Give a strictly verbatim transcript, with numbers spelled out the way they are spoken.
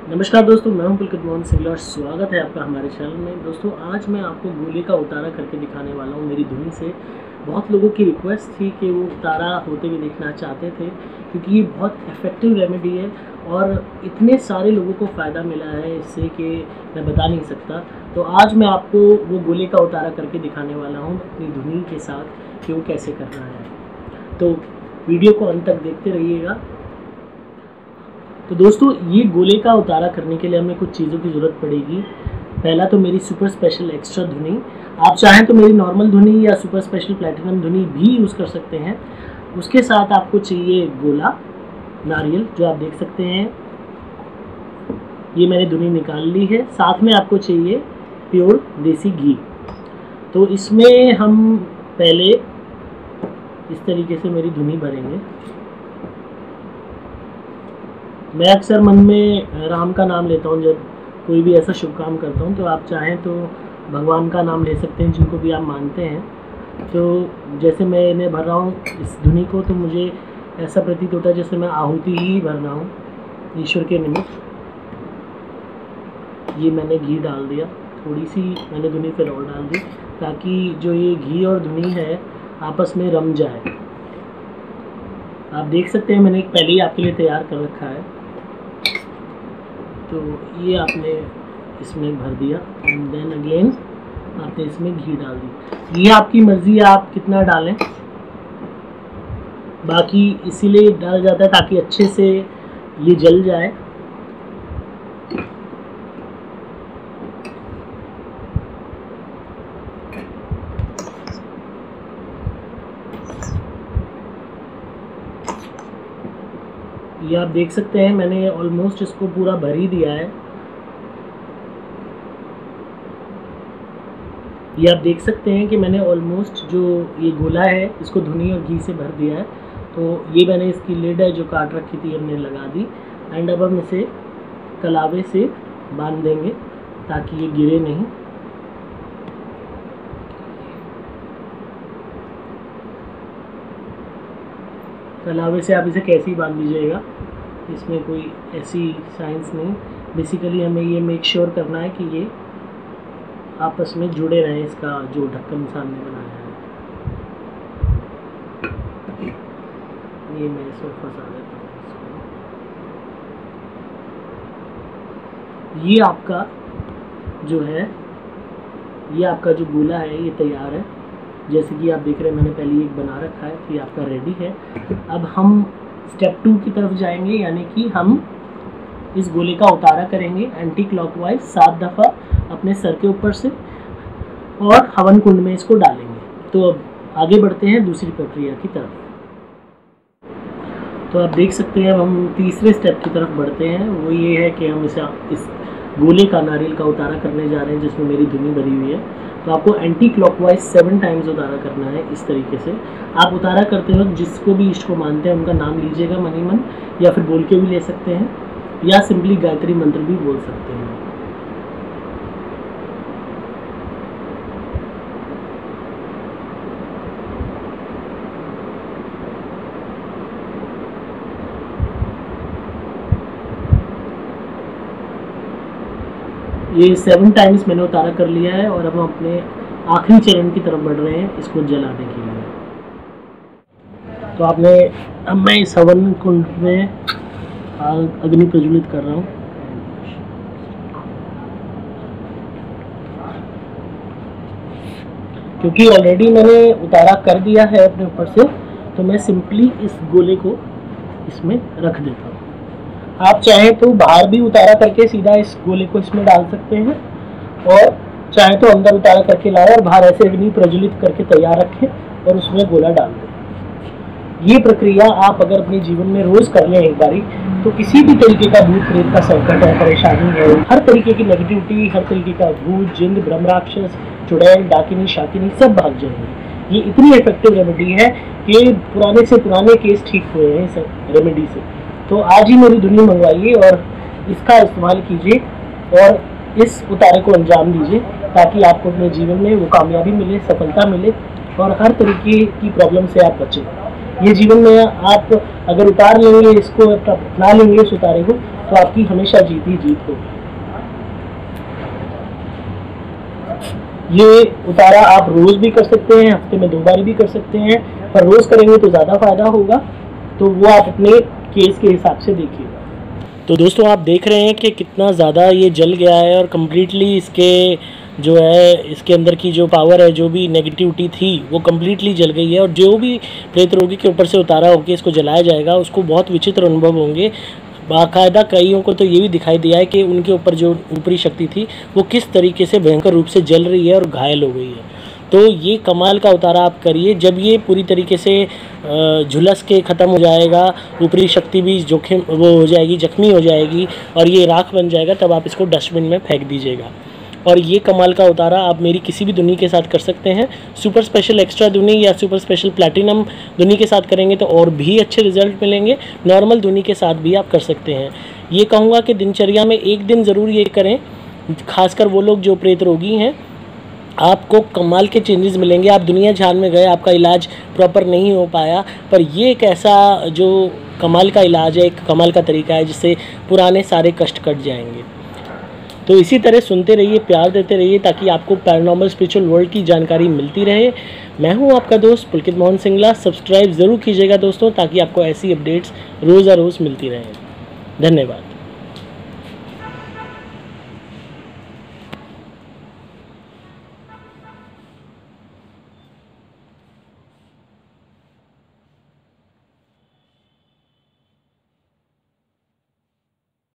नमस्कार दोस्तों, मैं हूं पुलकित मोहन सिंह और स्वागत है आपका हमारे चैनल में। दोस्तों आज मैं आपको गोले का उतारा करके दिखाने वाला हूं मेरी धुनी से। बहुत लोगों की रिक्वेस्ट थी कि वो उतारा होते हुए देखना चाहते थे, क्योंकि ये बहुत इफ़ेक्टिव रेमेडी है और इतने सारे लोगों को फ़ायदा मिला है इससे कि मैं बता नहीं सकता। तो आज मैं आपको वो गोले का उतारा करके दिखाने वाला हूँ अपनी धुनी के साथ कि वो कैसे करना है। तो वीडियो को अंत तक देखते रहिएगा। तो दोस्तों ये गोले का उतारा करने के लिए हमें कुछ चीज़ों की ज़रूरत पड़ेगी। पहला तो मेरी सुपर स्पेशल एक्स्ट्रा धुनी, आप चाहें तो मेरी नॉर्मल धुनी या सुपर स्पेशल प्लैटिनम धुनी भी यूज़ कर सकते हैं। उसके साथ आपको चाहिए गोला नारियल, जो आप देख सकते हैं। ये मैंने धुनी निकाल ली है। साथ में आपको चाहिए प्योर देसी घी। तो इसमें हम पहले इस तरीके से मेरी धुनी भरेंगे। मैं अक्सर मन में राम का नाम लेता हूँ जब कोई भी ऐसा शुभ काम करता हूँ। तो आप चाहें तो भगवान का नाम ले सकते हैं, जिनको भी आप मानते हैं। तो जैसे मैं इन्हें भर रहा हूँ इस धुनी को, तो मुझे ऐसा प्रतीत होता है जैसे मैं आहुति ही भर रहा हूँ ईश्वर के निमित्त। ये मैंने घी डाल दिया, थोड़ी सी मैंने धुनी फिर और डाल दी, ताकि जो ये घी और धुनी है आपस में रम जाए। आप देख सकते हैं मैंने एक पहले ही आपके लिए तैयार कर रखा है। तो ये आपने इसमें भर दिया एंड देन अगेन आपने इसमें घी डाल दी। ये आपकी मर्ज़ी है आप कितना डालें, बाकी इसीलिए डाला जाता है ताकि अच्छे से ये जल जाए। ये आप देख सकते हैं मैंने ऑलमोस्ट इसको पूरा भर ही दिया है। ये आप देख सकते हैं कि मैंने ऑलमोस्ट जो ये गोला है इसको धुनी और घी से भर दिया है। तो ये मैंने इसकी लिड है जो काट रखी थी हमने लगा दी एंड अब हम इसे कलावे से बांध देंगे ताकि ये गिरे नहीं। कलावे से आप इसे कैसे ही बांध दीजिएगा, इसमें कोई ऐसी साइंस नहीं। बेसिकली हमें ये मेक श्योर करना है कि ये आपस में जुड़े रहें, इसका जो ढक्कन सामने बनाया है। ये मैं इसमें फंसा देता हूँ इसको। ये आपका जो है ये आपका जो गोला है ये तैयार है। जैसे कि आप देख रहे हैं मैंने पहले एक बना रखा है, तो ये आपका रेडी है। अब हम स्टेप टू की तरफ जाएंगे, यानी कि हम इस गोले का उतारा करेंगे एंटी क्लॉकवाइज सात दफ़ा अपने सर के ऊपर से और हवन कुंड में इसको डालेंगे। तो अब आगे बढ़ते हैं दूसरी प्रक्रिया की तरफ। तो आप देख सकते हैं अब हम तीसरे स्टेप की तरफ बढ़ते हैं। वो ये है कि हम इसे इस गोले का नारियल का उतारा करने जा रहे हैं, जिसमें मेरी धुनी भरी हुई है। तो आपको एंटी क्लॉकवाइज सेवन टाइम्स उतारा करना है। इस तरीके से आप उतारा करते वक्त जिसको भी इष्ट को मानते हैं उनका नाम लीजिएगा मन ही मन, या फिर बोल के भी ले सकते हैं, या सिंपली गायत्री मंत्र भी बोल सकते हैं। ये सेवन टाइम्स मैंने उतारा कर लिया है और अब हम अपने आखिरी चरण की तरफ बढ़ रहे हैं इसको जलाने के लिए। तो आपने अब मैं इस हवन कुंड में अग्नि प्रज्वलित कर रहा हूँ। क्योंकि ऑलरेडी मैंने उतारा कर दिया है अपने ऊपर से, तो मैं सिंपली इस गोले को इसमें रख देता हूँ। आप चाहें तो बाहर भी उतारा करके सीधा इस गोले को इसमें डाल सकते हैं, और चाहे तो अंदर उतारा करके लाएं और बाहर ऐसे अग्नि प्रज्वलित करके तैयार रखें और उसमें गोला डाल दें। ये प्रक्रिया आप अगर अपने जीवन में रोज़ कर लें एक बारी, तो किसी भी तरीके का भूत प्रेत का संकट है, परेशानी है, हर तरीके की नेगेटिविटी, हर तरीके का भूत जिंद ब्रह्म राक्षस चुड़ैल डाकिनी शाकिनी सब भाग जाएंगे। ये इतनी इफेक्टिव रेमेडी है कि पुराने से पुराने केस ठीक हुए हैं इस रेमेडी से। तो आज ही मेरी धुनी मंगवाइए और इसका इस्तेमाल कीजिए और इस उतारे को अंजाम दीजिए, ताकि आपको अपने जीवन में वो कामयाबी मिले, सफलता मिले और हर तरीके की प्रॉब्लम से आप बचें। ये जीवन में आप अगर उतार लेंगे, इसको अपना लेंगे इस उतारे को, तो आपकी हमेशा जीत ही जीत होगी। ये उतारा आप रोज भी कर सकते हैं, हफ्ते में दो बार भी कर सकते हैं, पर रोज करेंगे तो ज़्यादा फायदा होगा, तो वो आप अपने केस के हिसाब से देखिएगा। तो दोस्तों आप देख रहे हैं कि कितना ज़्यादा ये जल गया है और कम्प्लीटली इसके जो है इसके अंदर की जो पावर है, जो भी नेगेटिविटी थी वो कम्प्लीटली जल गई है। और जो भी प्रेत रोगी के ऊपर से उतारा होकर इसको जलाया जाएगा उसको बहुत विचित्र अनुभव होंगे। बाकायदा कईयों को तो ये भी दिखाई दिया है कि उनके ऊपर जो ऊपरी शक्ति थी वो किस तरीके से भयंकर रूप से जल रही है और घायल हो गई है। तो ये कमाल का उतारा आप करिए। जब ये पूरी तरीके से झुलस के ख़त्म हो जाएगा, ऊपरी शक्ति भी जोखिम वो हो जाएगी, जख्मी हो जाएगी और ये राख बन जाएगा, तब आप इसको डस्टबिन में फेंक दीजिएगा। और ये कमाल का उतारा आप मेरी किसी भी धुनी के साथ कर सकते हैं। सुपर स्पेशल एक्स्ट्रा धुनी या सुपर स्पेशल प्लैटिनम धुनी के साथ करेंगे तो और भी अच्छे रिजल्ट मिलेंगे। नॉर्मल धुनी के साथ भी आप कर सकते हैं। ये कहूँगा कि दिनचर्या में एक दिन ज़रूर ये करें, खासकर वो लोग जो प्रेत रोगी हैं, आपको कमाल के चेंजेस मिलेंगे। आप दुनिया जहान में गए, आपका इलाज प्रॉपर नहीं हो पाया, पर ये एक ऐसा जो कमाल का इलाज है, एक कमाल का तरीका है जिससे पुराने सारे कष्ट कट जाएंगे। तो इसी तरह सुनते रहिए, प्यार देते रहिए, ताकि आपको पैरानॉर्मल स्पिरिचुअल वर्ल्ड की जानकारी मिलती रहे। मैं हूं आपका दोस्त पुलकित मोहन सिंगला। सब्सक्राइब ज़रूर कीजिएगा दोस्तों, ताकि आपको ऐसी अपडेट्स रोज़ रोज़ मिलती रहें। धन्यवाद।